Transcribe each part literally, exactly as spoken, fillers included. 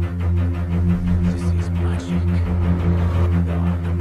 This is magic. Dark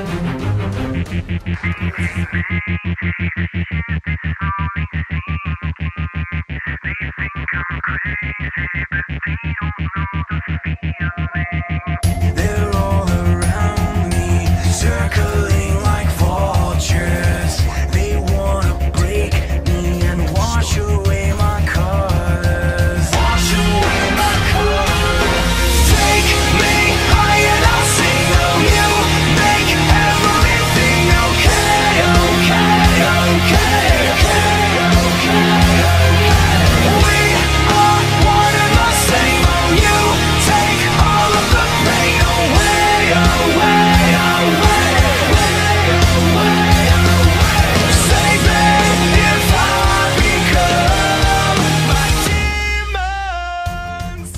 magic. They're all around me, circling like vultures. They wanna break me and wash away my colors. Wash away my colors. Take me high and I'll sing of you. Make everything okay, okay, okay, okay, okay, okay. We are one and the same. Oh, you take all of the pain away, away, away, away, away, away. Save me if I become my demons.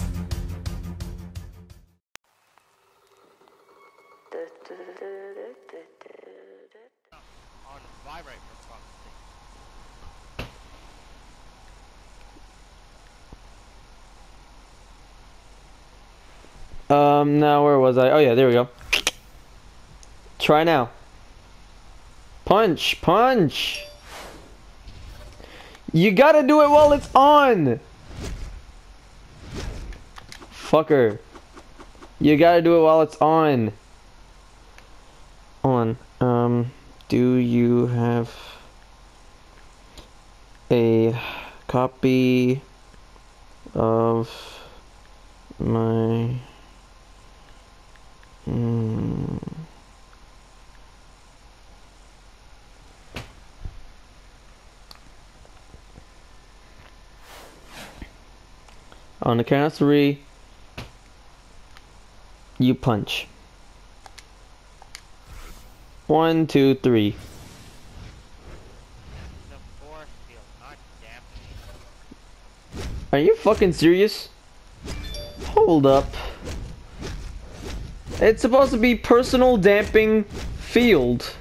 On vibrate response. Um, now where was I? Oh yeah, there we go. Try now. Punch, punch. You gotta do it while it's on. Fucker. You gotta do it while it's on. On. Um, do you have a copy of my Hmm. On the count of three, you punch. One, two, three. The force field, not dampening. Are you fucking serious? Hold up. It's supposed to be personal damping field.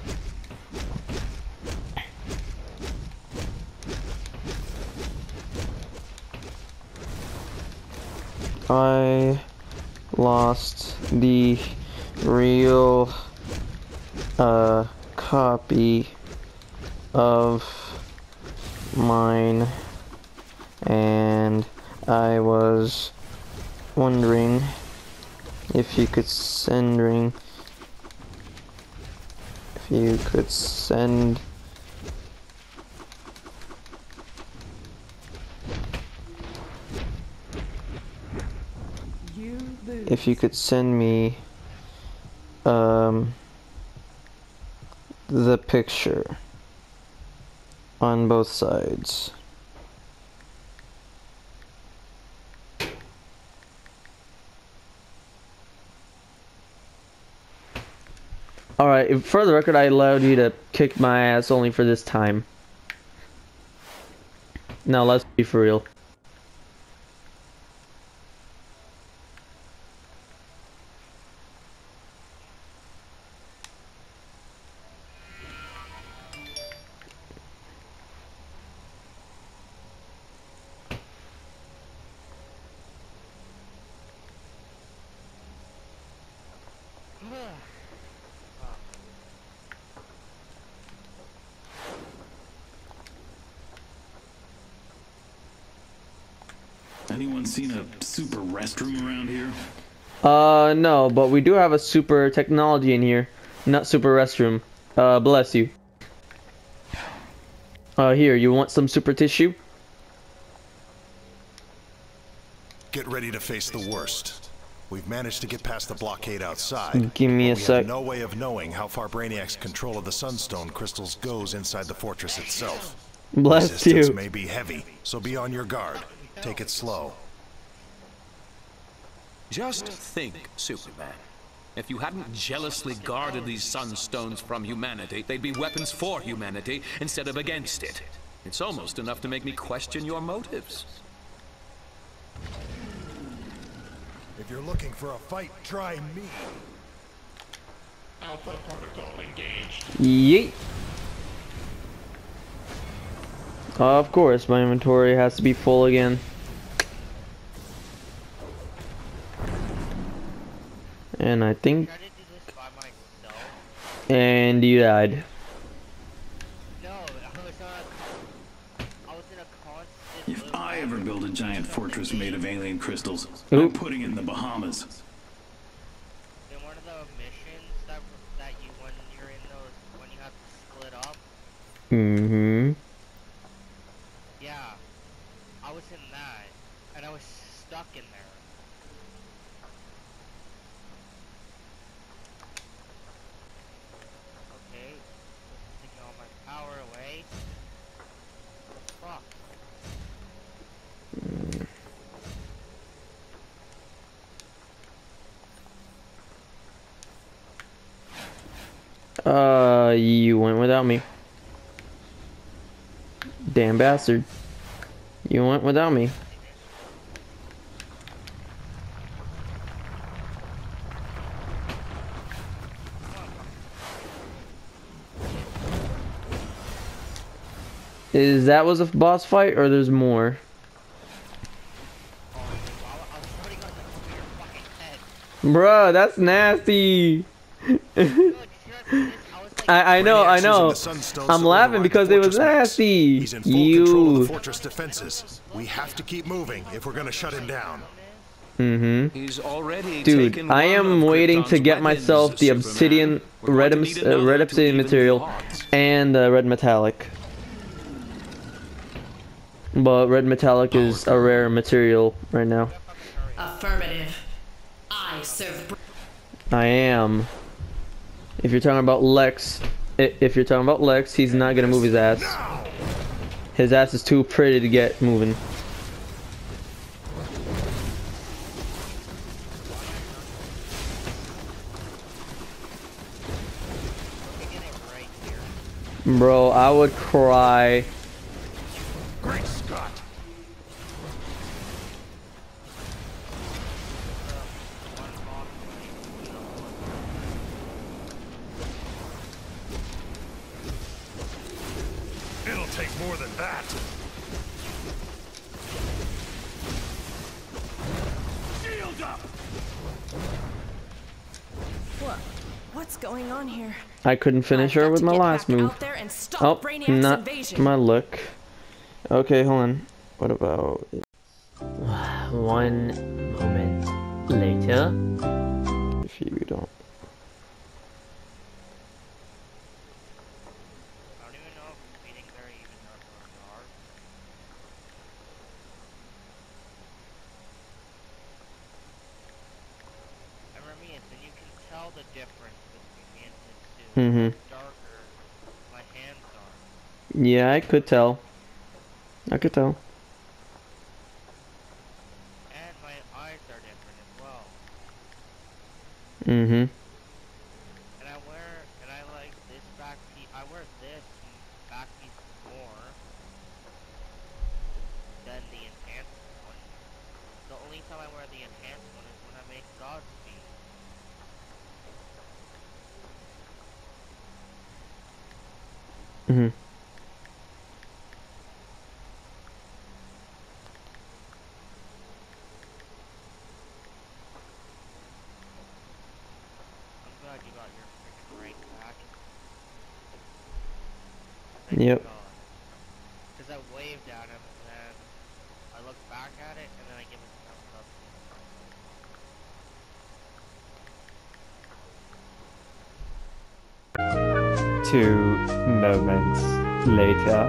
I lost the real uh, copy of mine, and I was wondering if you could send ring if you could send if you could send me um the picture on both sides. Alright, for the record, I allowed you to kick my ass only for this time. Now let's be for real. Anyone seen a super restroom around here? Uh, no, but we do have a super technology in here. Not super restroom. Uh, bless you. Uh, here, you want some super tissue? Get ready to face the worst. We've managed to get past the blockade outside. Give me a we sec. have no way of knowing how far Brainiac's control of the Sunstone crystals goes inside the fortress itself. Bless Resistance you. may be heavy, so be on your guard. Take it slow. Just think, Superman. If you hadn't jealously guarded these Sunstones from humanity, they'd be weapons for humanity instead of against it. It's almost enough to make me question your motives. If you're looking for a fight, try me. Alpha protocol engaged. Yeet. Of course, my inventory has to be full again. And I think, Try to do this by myself. and you died. No, I was on. I was in a constant. If loop. I ever build a giant fortress made of alien crystals, Oop. I'm putting it in the Bahamas. In one of the missions that that you when you're in those when you have to split up. Mm-hmm. Yeah, I was in that, and I was stuck in there. Okay, taking all my power away. Fuck. Uh, you went without me. Damn bastard. You went without me. Is that was a boss fight or there's more? Oh, I, I was putting on the top of your fucking head. Bruh, that's nasty. Look, should I put this? I was like, I I know, Brainiac's I using know. the Sunstones I'm to laughing override because the it was fortress mechs. nasty. He's in full control of You. the fortress defenses. We have to keep moving if we're gonna shut him down. Mm-hmm. He's already Dude, taken I one am of waiting to Krypton's get weapons, myself the Superman. obsidian, We're red, going to obs- need uh, another red to obsidian even the material, odds. and uh, red metallic. But red metallic is a rare material right now. Affirmative. I serve. I am. If you're talking about Lex, i- if you're talking about Lex, he's not gonna move his ass. His ass is too pretty to get moving. get it right here. Bro, I would cry. Great Scott! One boss fight. It'll take more than that. Shield up! What? What's going on here? I couldn't finish I've her got with to my get last back move. out there and stop Oh, Brainiac's not invasion. my look. Okay, hold on. What about one moment later? If you don't. I don't even know if meeting there even knows where we are. And Ramius, and you can tell the difference between me and Tetsu. Mm-hmm. Darker my hands are. Yeah, I could tell. I could tell. And my eyes are different as well. Mm-hmm. And I wear, and I like this back piece, I wear this back piece more than the enhanced one. The only time I wear the enhanced one is when I make God speed. Mm-hmm. I'm glad you got your freaking rank back. Yep. Because I waved at him and then I look back at it and then I give him a thumbs up. Two moments later.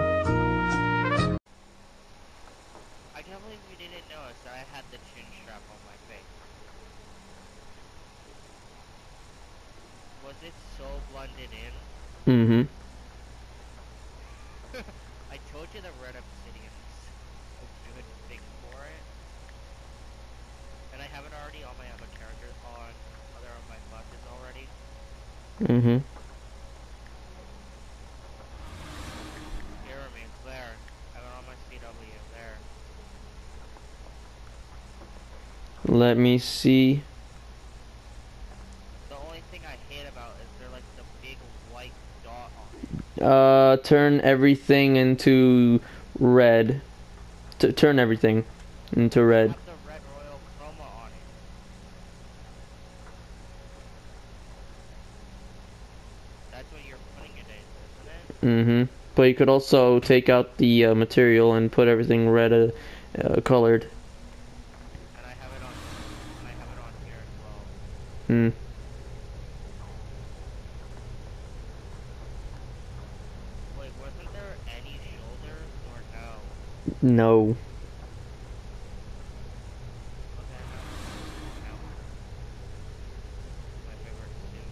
I can't believe you didn't notice that I had the chin strap on my face. Was it so blended in? Mm-hmm. I told you the red obsidian is a good thing for it. And I have it already on my other characters, on other of my classes already. Mm-hmm. Here remains there. I have it on my C W there. Let me see. The only thing I hate about is they're like the big white dot on it. Uh, turn everything into red. T turn everything into I red. have the red royal chroma on it. That's what you're putting it in, isn't it? Mm-hmm. But you could also take out the uh, material and put everything red uh, uh, colored. And I have it on. And I have it on here as well. Hmm. Wait, wasn't there any shoulders or no? No. Okay, no. No. My favorite suit.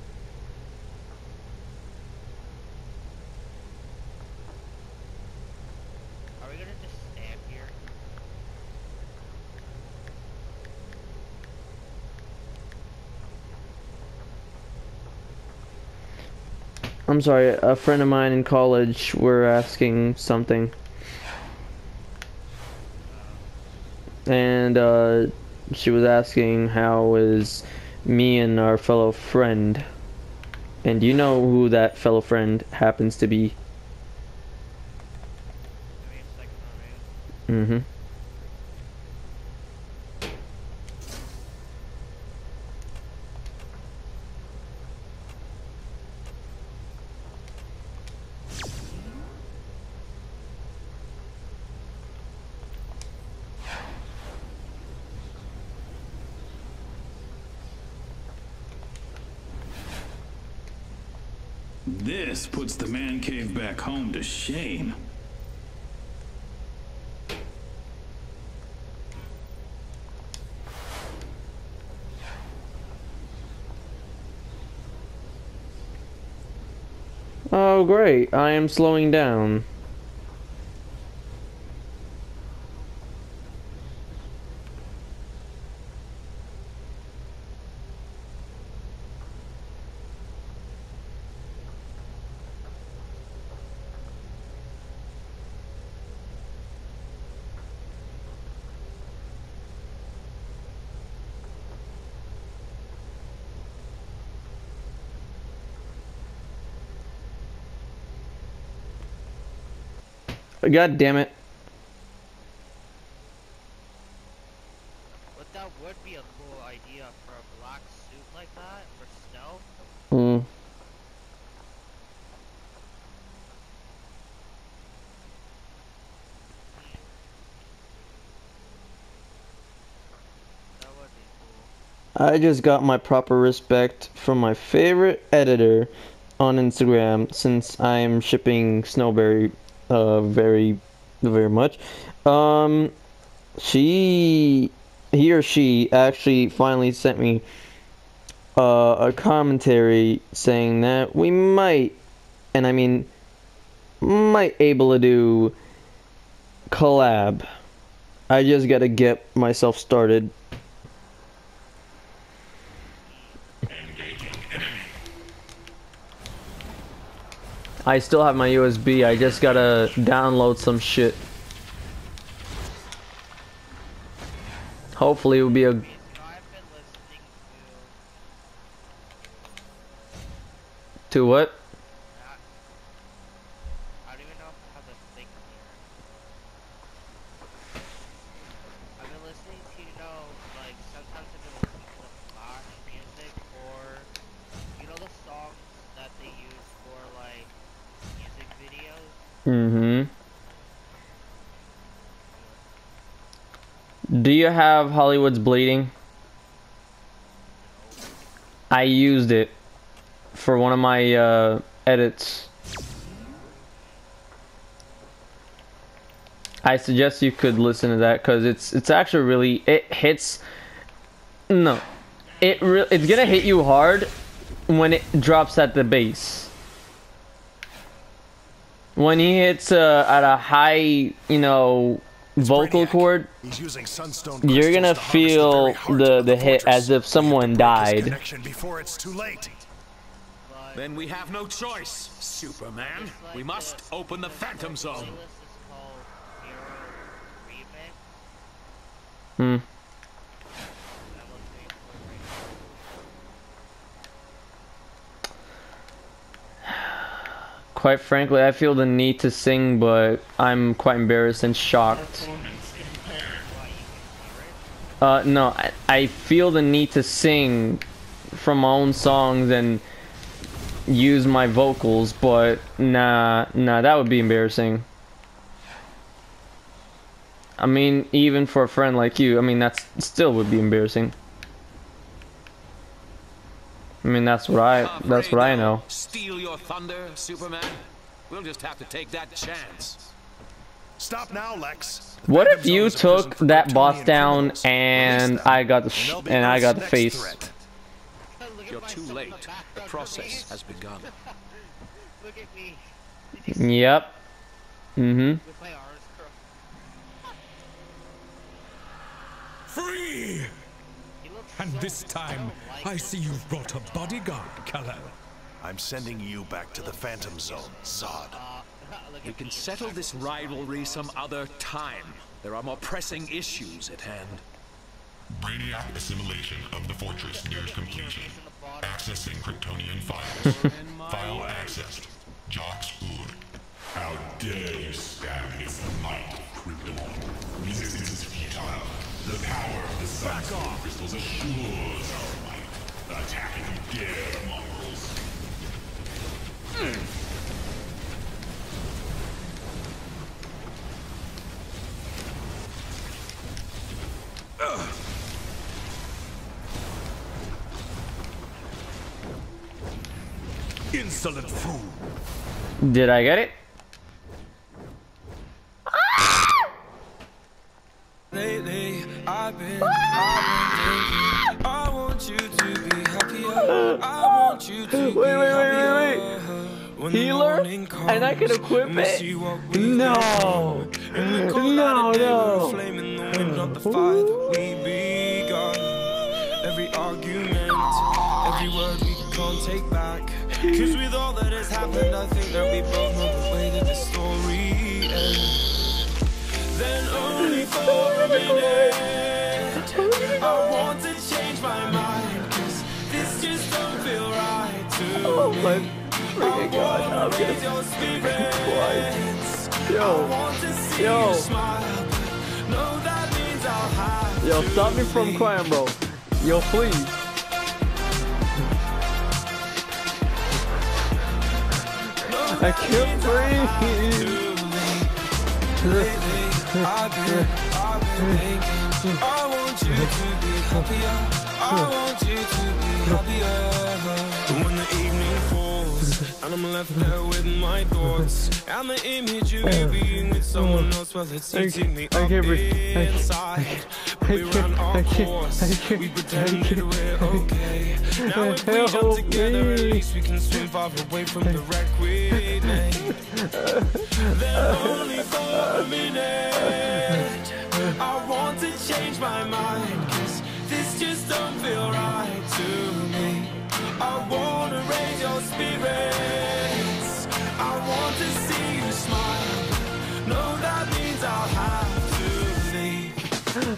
Are we gonna just stand here? I'm sorry, a friend of mine in college were asking something. And uh, she was asking how is me and our fellow friend. And do you know who that fellow friend happens to be? Give me a second, alright? Mm-hmm. This puts the man cave back home to shame. Oh great, I am slowing down. God damn it. But that would be a cool idea for a black suit like that, for stealth. Hmm. That would be cool. I just got my proper respect from my favorite editor on Instagram since I'm shipping Snowberry uh very very much. Um she he or she actually finally sent me uh, a commentary saying that we might, and I mean might able to do collab. I just gotta get myself started. I still have my U S B, I just gotta download some shit. Hopefully it will be a... So I've been listening to... To what? That, I don't even know how to think here. I've been listening to, you know, like, sometimes I've been listening to the Flash music, or, you know the songs that they use for, like, music videos? Mm-hmm. Do you have Hollywood's Bleeding? I used it for one of my uh, edits. I suggest you could listen to that because it's it's actually really, it hits. No, it re it's gonna hit you hard when it drops at the bass. When he hits uh, at a high, you know, vocal cord, you're gonna feel the the hit as if someone died. Before it's too late. Then we have no choice, Superman. We must open the Phantom Zone. Playlist is called Hero Remix. Hmm. I'm listening to it right now. Quite frankly, I feel the need to sing, but I'm quite embarrassed and shocked. Uh, no, I, I feel the need to sing from my own songs, and use my vocals, but nah, nah, that would be embarrassing. I mean, even for a friend like you, I mean, that's still would be embarrassing. I mean, that's what I, that's what I know. Steal your thunder, Superman? We'll just have to take that chance. Stop now, Lex. What if you took that boss down and I got the sh and I got the face? You're too late. The process has begun. Look at me. Did you see Yep. Mm-hmm. with my arms crossed? Free! He looks And so- this time, I don't I like see you've brought a bodyguard, Kal-El. I'm sending you back to the Phantom Zone, Zod. Uh, look We at can me. settle this rivalry some other time. There are more pressing issues at hand. Brainiac assimilation of the fortress nears completion. Accessing Kryptonian files. File accessed. Jox Ud. How dare you stab his might, Krypton? Resistance is futile. The power of the Sun Stone crystals assures our might. Attack if you dare, mongrels. Insolent fool! Did I get it? Lately, I've been, I've been thinking, I want you to be happier. I want you to Wait, be wait, wait, wait, happier. wait. When the Healer? morning And I can comes, equip and we it? see what we've No. become. In the cold No, light of day, no. we're a flame in the wind, not the fire that we begun. Every argument, every word we can't take back. Cause with all that has happened, I think that we both know the way that the story ends. Then only for a minute, I want to change my mind. Cause this just don't feel right to Oh me. my freaking god, I'm gonna Your spirits. Yo, I want to see yo. you smile. No, that means I'll have yo, to stop me from leave. crying, bro. Yo, please. I can't breathe. Lately, I've been, I've been thinking, I want you to be happier. I want you to be happier. And when the evening falls, and I'm left there with my thoughts, and the image of you being with someone else, well, it's I eating me can't- I up can't breathe. I can't- inside. I We can't- ran I our can't- course, I can't- we I pretended can't- we're okay. Now if we Help jump together, at me. least we can swim far away from the wreck we made. Then only for a minute, I want to change my mind, cause this just don't feel right to me. I wanna raise your spirits, I want to see you smile. No, that means I'll have to leave.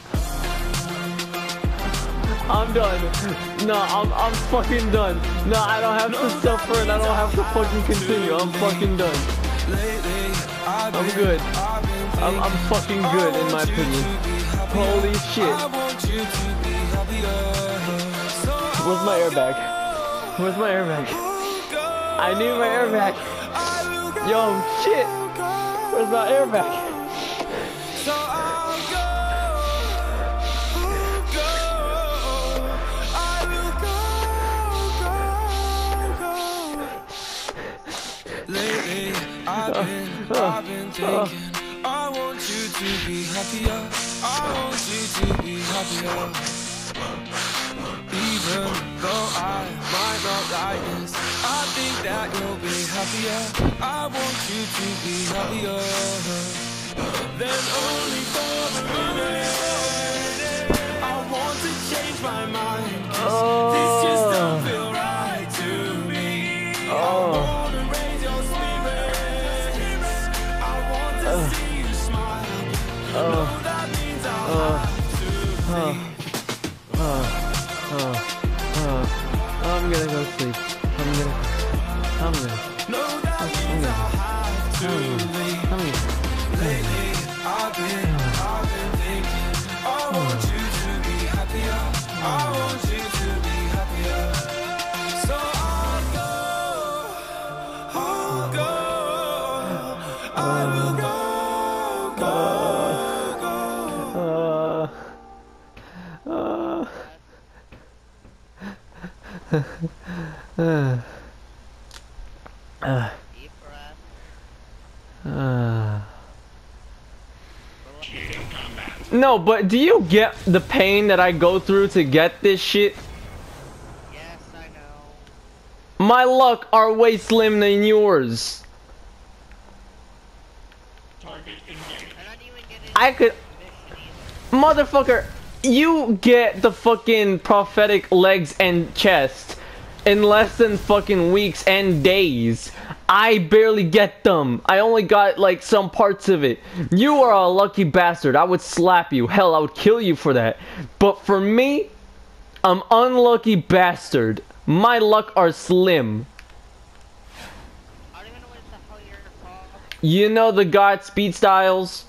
I'm done. No, I'm I'm fucking done. No, I don't have to suffer and I don't have to fucking continue. I'm fucking done. Lately, I've I'm been, good. I've been I'm I'm fucking good in my opinion. Holy shit. I want you to be happier. So Where's my airbag? Where's my airbag? I need my airbag. Yo, shit. Where's my airbag? So I'll go, go, I will go, go, go. Lately, I've been, I've been thinking, I want you to be happier. I want you to be happier. Even though I might not like this, I think that you'll be happier. I want you to be happier. Then only for a minute, I want to change my mind. 'Cause this just don't feel right to me. I wanna raise your spirits. I want to see you smile. No, that means I'll have to leave. I'm gonna go sleep. I'm gonna. I'm gonna. No, that means I'll have to leave. I'm gonna. Lately, I've been, I've been thinking, I want you to be happier. I want you to be happier. So I'll go, uh, uh, Deep breath. uh. No, but do you get the pain that I go through to get this shit? Yes, I know. My luck are way slim than yours. I could... Motherfucker, you get the fucking prophetic legs and chest in less than fucking weeks and days. I barely get them. I only got like some parts of it. You are a lucky bastard. I would slap you. Hell, I would kill you for that. But for me, I'm unlucky bastard. My luck are slim. I don't even know what the hell you're talking. You know the god Speed Styles?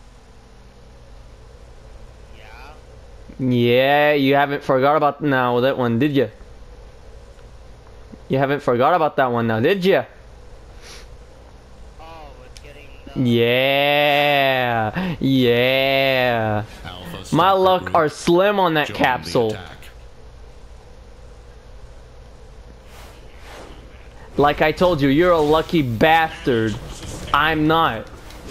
Yeah. Yeah, you haven't forgot about now that one, did you? You haven't forgot about that one now, did you? Oh, with getting the... Yeah, yeah. Alpha, My stop the luck group. are slim on that Join the capsule. attack. Like I told you, you're a lucky bastard. I'm not.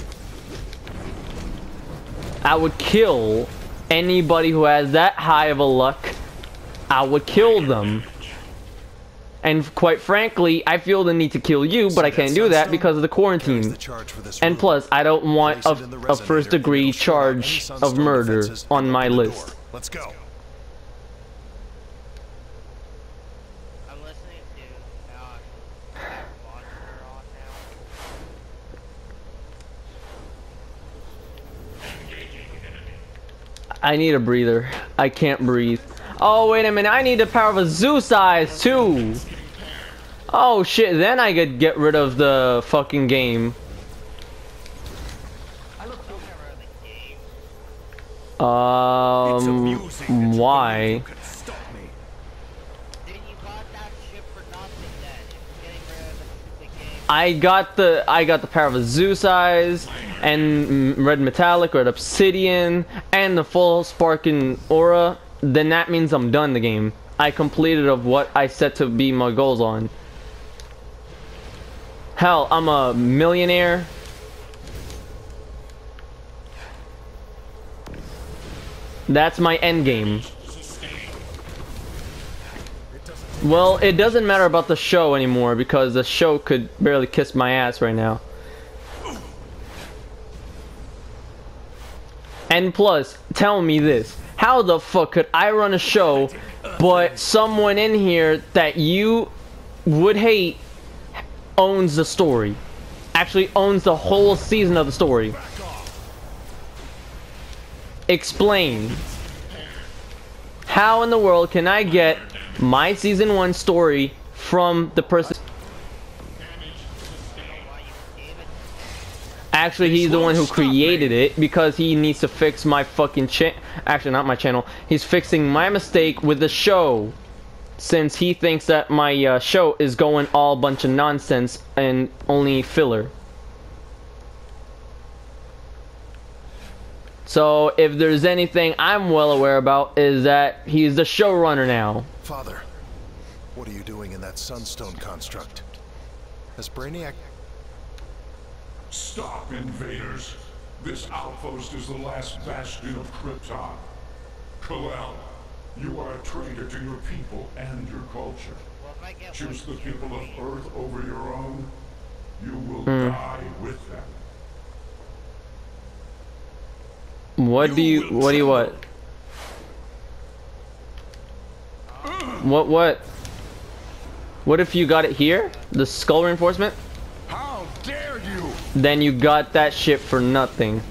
I would kill anybody who has that high of a luck. I would kill them. And quite frankly, I feel the need to kill you, but I can't do that because of the quarantine. And plus, I don't want a, a first degree charge of murder on my list. Let's go. I'm listening to... Now I have Monster on now. I need a breather. I can't breathe. Oh, wait a minute. I need the power of a Zeus Eyes, too. Oh, shit. Then I could get rid of the fucking game. Um, why? I got the I got the power of a Zeus Eyes and red metallic, red obsidian, and the full sparking aura. Then that means I'm done the game. I completed of what I set to be my goals on. Hell, I'm a millionaire. That's my end game. Well, it doesn't matter about the show anymore because the show could barely kiss my ass right now. And plus, tell me this. How the fuck could I run a show, but someone in here that you would hate owns the story? Actually owns the whole season of the story. Explain. How in the world can I get my season one story from the person? Actually, he's the one who created it because he needs to fix my fucking cha- Actually, not my channel. He's fixing my mistake with the show. Since he thinks that my uh, show is going all bunch of nonsense and only filler. So, if there's anything I'm well aware about is that he's the showrunner now. Father, what are you doing in that Sunstone construct? Has Brainiac... Stop, invaders. This outpost is the last bastion of Krypton. Kal-El, you are a traitor to your people and your culture. Choose the people of Earth over your own, you will Hmm. die with them. What do you, what do you what? What, what? What if you got it here? The skull reinforcement? How dare you! Then you got that shit for nothing.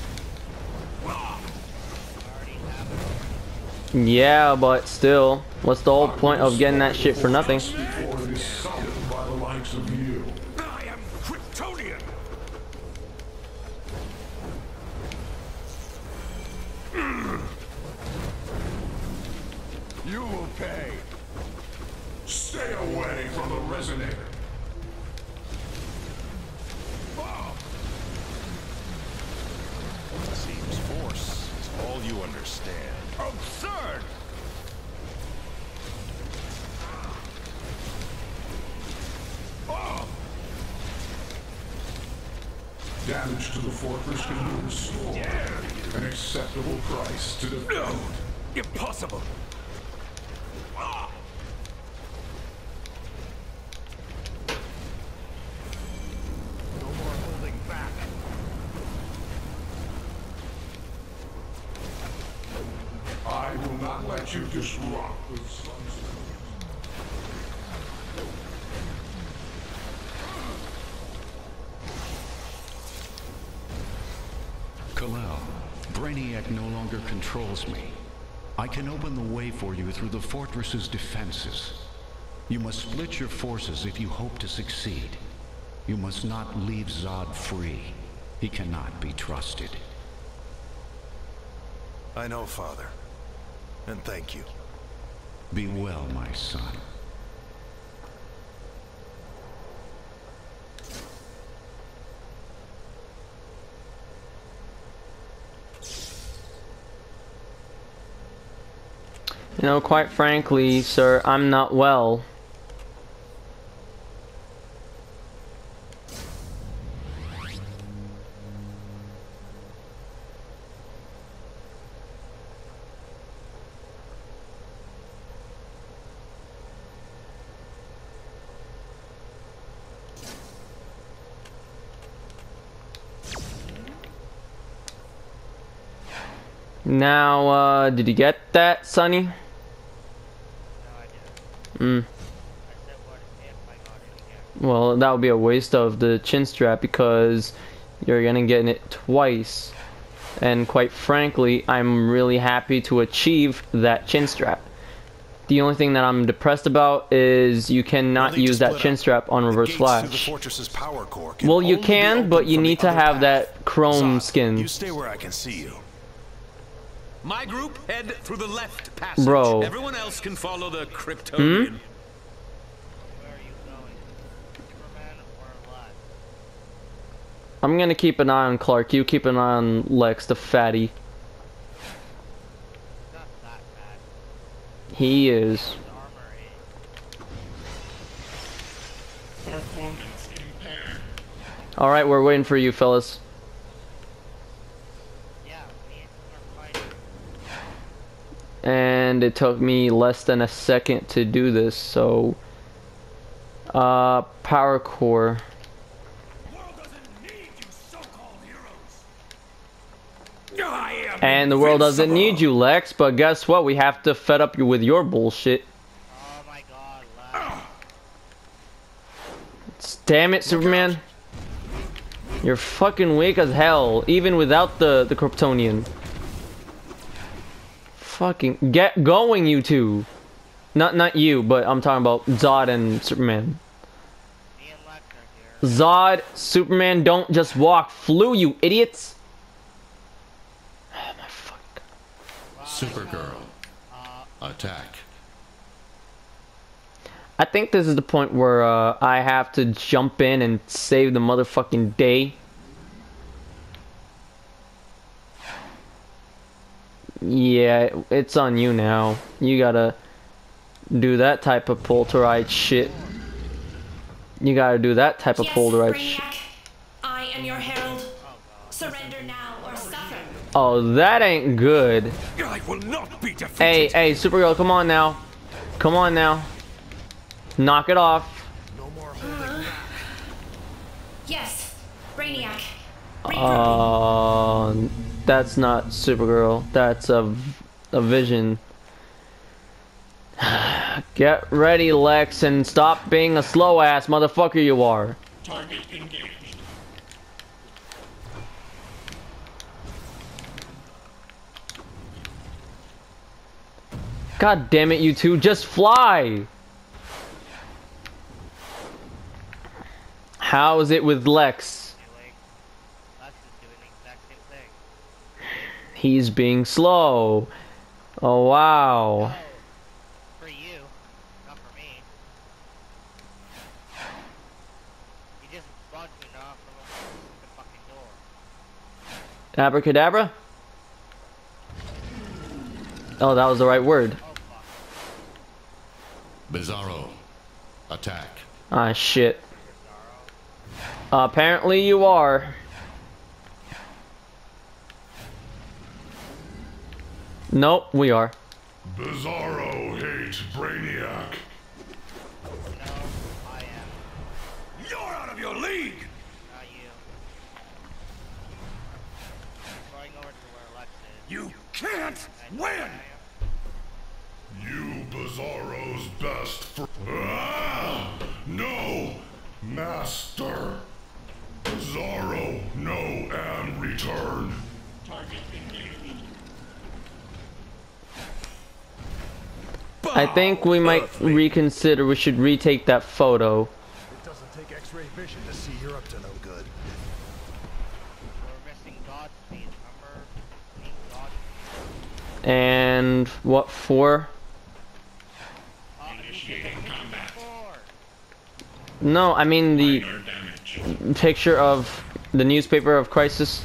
Yeah, but still, what's the whole point of getting that shit for nothing? Before it is summoned by the likes of you. I am Kryptonian. You will pay. Stay away from the resonator. Seems force is all you understand. Absurd. damage to the fortress can be restored. An acceptable price to defend. No! Impossible! No more holding back. I will not let you disrupt the sun's. Kal-El, Brainiac no longer controls me. I can open the way for you through the fortress's defenses. You must split your forces if you hope to succeed. You must not leave Zod free. He cannot be trusted. I know, Father. And thank you. Be well, my son. You know, quite frankly, sir, I'm not well. Now, uh, did you get that, Sonny? Mm. Well, that would be a waste of the chin strap because you're gonna get it twice. And quite frankly, I'm really happy to achieve that chin strap. The only thing that I'm depressed about is you cannot use that chin strap on Reverse Flash. Well, you can, but you need to have that chrome skin. You stay where I can see you. My group head through the left passage. Bro. Everyone else can follow the Kryptonian. Hmm? Where are you going? Superman or what? I'm gonna keep an eye on Clark. You keep an eye on Lex, the fatty. Not that bad. He is. His armor is. Alright, we're waiting for you, fellas. And it took me less than a second to do this, so uh power core. And the world doesn't need you, Lex, but guess what? We have to fed up you with your bullshit. Oh my god, Lex. Damn it, Superman. You're fucking weak as hell, even without the, the Kryptonian. Fucking get going, you two. Not not you, but I'm talking about Zod and Superman. Me and Lex are here. Zod, Superman, don't just walk. Flew, you idiots. Oh my fuck. Supergirl, attack. I think this is the point where uh, I have to jump in and save the motherfucking day. Yeah, it's on you now. You gotta do that type of polterite shit. You gotta do that type of yes, polterite shit. I am your herald. Surrender now or suffer. Oh, that ain't good. I will not be defeated. Hey, hey, Supergirl, come on now. Come on now. Knock it off. No more uh, yes, Brainiac. Uh, that's not Supergirl. That's a, a Vision. Get ready, Lex, and stop being a slow ass motherfucker you are. Target engaged. God damn it, you two, just fly! How is it with Lex? Lex is doing the exact same thing. He's being slow. Oh, wow. Oh, for you, not for me. You just bugged me off from the fucking door. Abracadabra? Oh, that was the right word. Oh fuck. Bizarro, attack. Ah, shit. Uh, apparently you are. Nope, we are. Bizarro hates Brainiac. No, I am. You're out of your league! Not you. I'm going over to where Lex is. You can't win! You Bizarro's best fr- Ah! No! Master! Bizarro, no and return. I think we might reconsider. We should retake that photo. It doesn't take X-ray vision to see you're up to no good. We're missing Godspeed, remember? Being Godspeed. And what for? Uh, Initiating combat. No, I mean the picture of the newspaper of Crisis.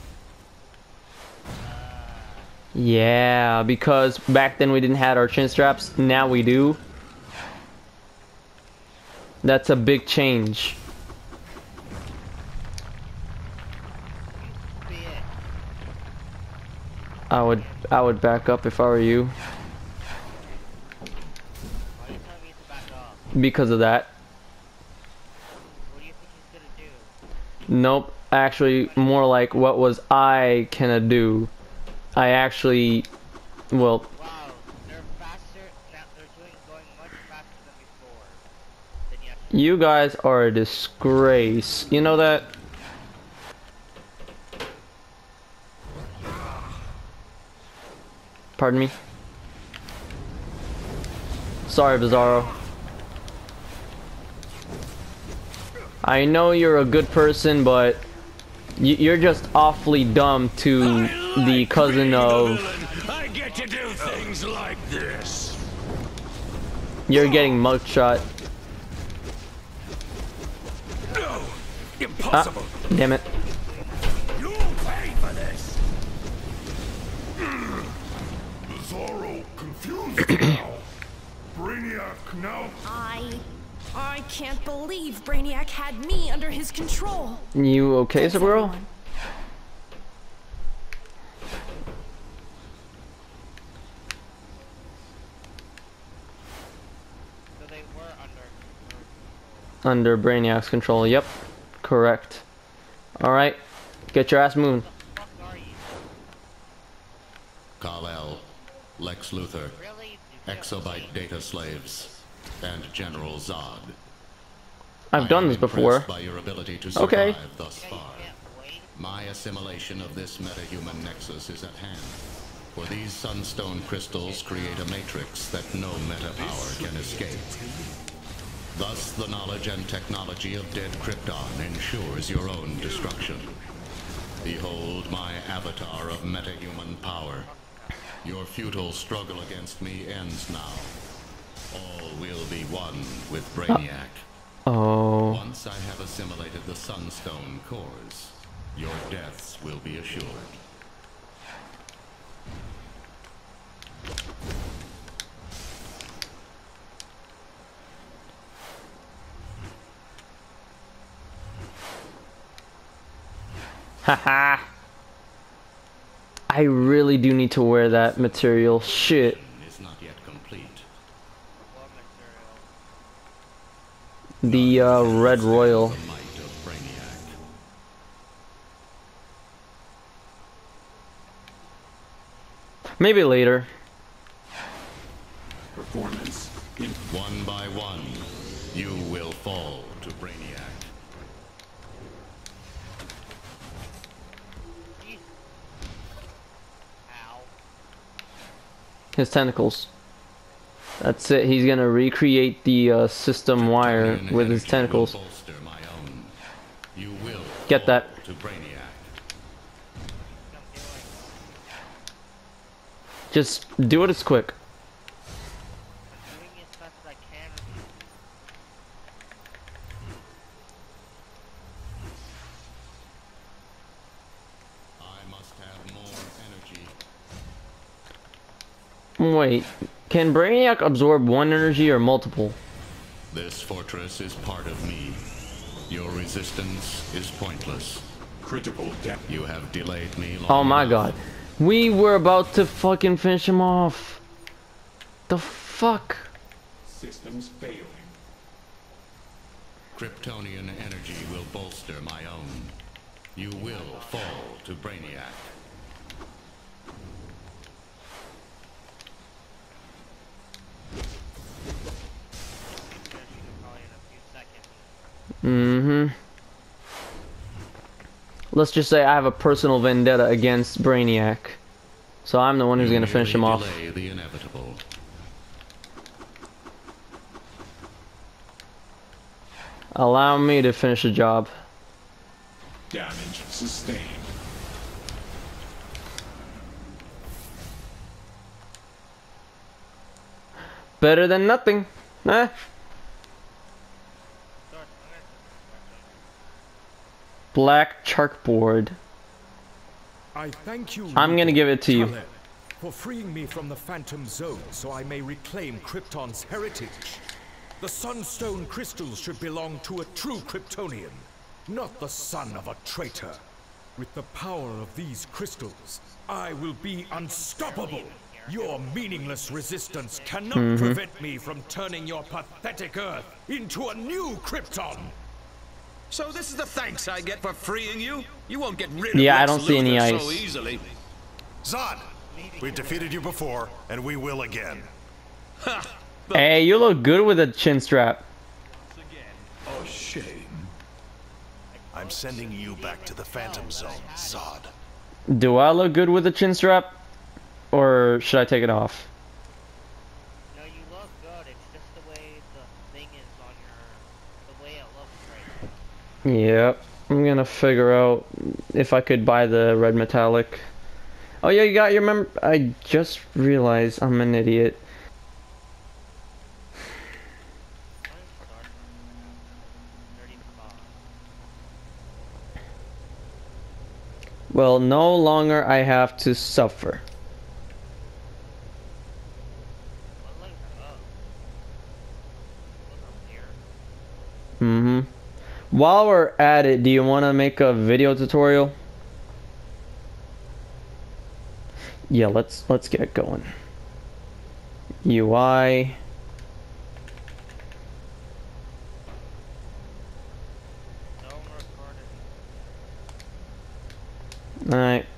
Yeah, because back then we didn't have our chin straps. Now we do. That's a big change. I would I would back up if I were you. Why are you telling me to back up? Because of that. What do you think he's gonna do? Nope. Actually, more like what was I gonna do? I actually, well. Wow, they're faster now. They're doing going much faster than before. Than yesterday. You guys are a disgrace. You know that? Pardon me? Sorry, Bizarro. I know you're a good person, but y you're just awfully dumb to the cousin of... I get to do things like this. You're getting mugshot. No, impossible. Ah, damn it. You'll pay for this. Bizarro confused now. Brainiac now. I... I can't believe Brainiac had me under his control. You okay, Saburo? So they were under. Under Brainiac's control, yep. Correct. Alright, get your ass moving. What the fuck are you? Kal-El, Lex Luthor, Really? Exobyte data slaves, and General Zod. I've done I am this before. impressed by your ability to survive Okay. thus far. My assimilation of this metahuman nexus is at hand. For these sunstone crystals create a matrix that no meta-power can escape. Thus, the knowledge and technology of dead Krypton ensures your own destruction. Behold my avatar of metahuman power. Your futile struggle against me ends now. All will be one with Brainiac. Oh. Once I have assimilated the Sunstone cores, your deaths will be assured. Haha. I really do need to wear that material. Shit. Is not yet complete. What material? The uh, Red Royal. The might of Brainiac. Maybe later. Performance. In One by one, you will fall to Brainiac. Ow. His tentacles. That's it. He's gonna recreate the uh, system wire Kryptonian with his energy tentacles. will bolster my own. You will Get fall that. to Brainiac. Just do it as quick. I'm doing as fast as I can. I must have more energy. Wait, can Brainiac absorb one energy or multiple? This fortress is part of me. Your resistance is pointless. critical depth. You have delayed me long Oh my enough. god. We were about to fucking finish him off. The fuck? Systems failing. Kryptonian energy will bolster my own. You will fall to Brainiac. Mm-hmm. Let's just say I have a personal vendetta against Brainiac. So I'm the one who's You gonna finish him merely off. delay the inevitable. Allow me to finish the job. Damage sustained. Better than nothing. Eh? Black chalkboard. I thank you. I'm gonna give it to you. Taleb, for freeing me from the Phantom Zone so I may reclaim Krypton's heritage. The Sunstone crystals should belong to a true Kryptonian, not the son of a traitor. With the power of these crystals, I will be unstoppable. Your meaningless resistance cannot Mhm. prevent me from turning your pathetic Earth into a new Krypton. So this is the thanks I get for freeing you? You won't get rid of Yeah, I Lex don't see any Luthor ice. so easily. Zod, we've defeated you before, and we will again. Hey, you look good with a chin strap. Oh, shame. I'm sending you back to the Phantom Zone, Zod. Do I look good with a chin strap? Or should I take it off? No, you look good. It's just the way the thing is on your, the way it looks right now. Yep. I'm gonna figure out if I could buy the red metallic. Oh yeah, you got your mem- I just realized I'm an idiot. Well, no longer I have to suffer. Mm-hmm. While we're at it, do you want to make a video tutorial? Yeah, let's let's get going. U I. Alright.